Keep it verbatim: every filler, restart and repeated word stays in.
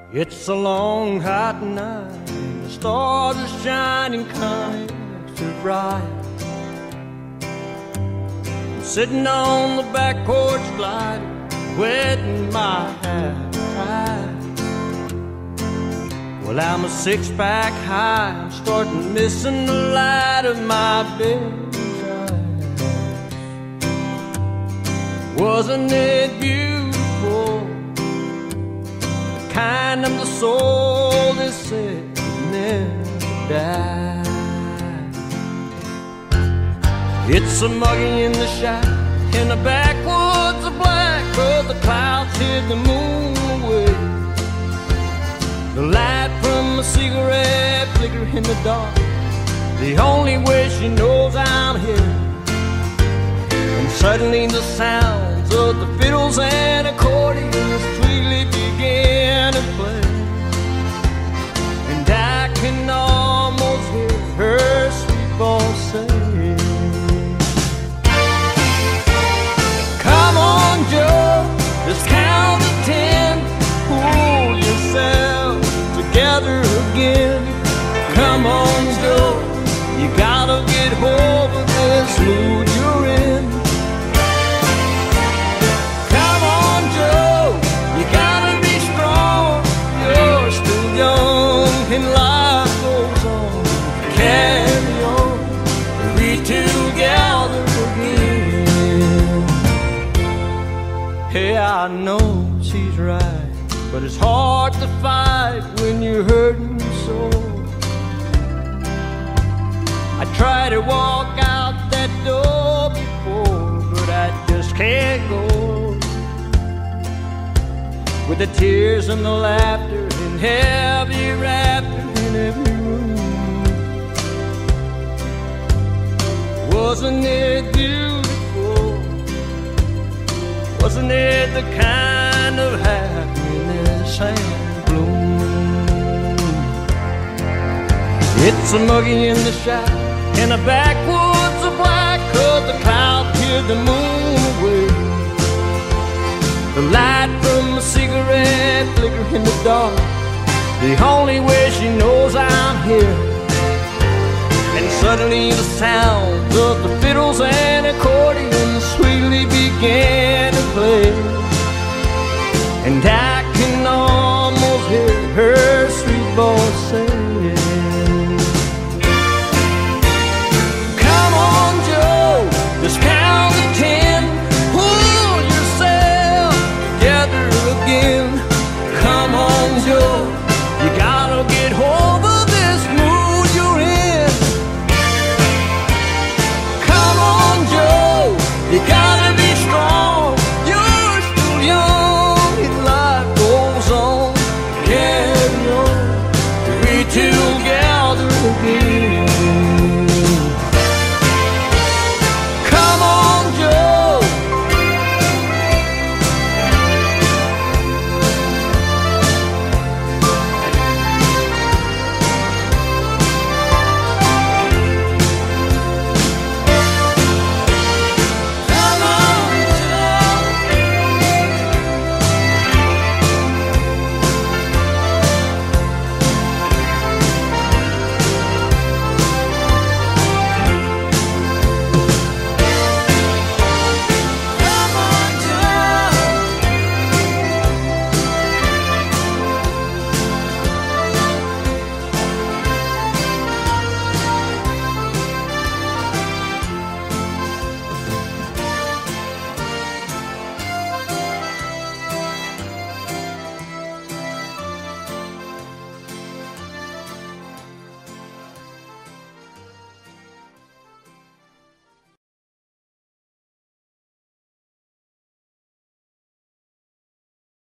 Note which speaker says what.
Speaker 1: It's a long hot night, the stars are shining kind of bright. I'm sitting on the back porch gliding, wetting my hat tight. Well, I'm a six-pack high, I'm starting missing the light of my bed's eyes. Wasn't it beautiful? Kind of the soul that said would never die. It's a muggy in the shack, in the backwoods of black, but the clouds hid the moon away. The light from a cigarette flicker in the dark, the only way she knows I'm here. And suddenly the sounds of the fiddles and accordions sweetly begin to play, and I can almost hear her sweet voice say, "Come on, Joe, let's count to ten, pull yourself together again. Come on, Joe, you gotta get over this mood you're in. And life goes on, carry on, be together again." Hey, I know she's right, but it's hard to fight when you're hurting so. I tried to walk out that door before, but I just can't go. With the tears and the laughter and heavy rapture in every room. Wasn't it beautiful? Wasn't it the kind of happiness and bloom? It's a muggy in the shack, in the backwoods of black, 'cause the clouds hid the moon away. The light from a cigarette flicker in the dark, the only way she knows I'm here. And suddenly the sounds of the fiddles and accordions sweetly began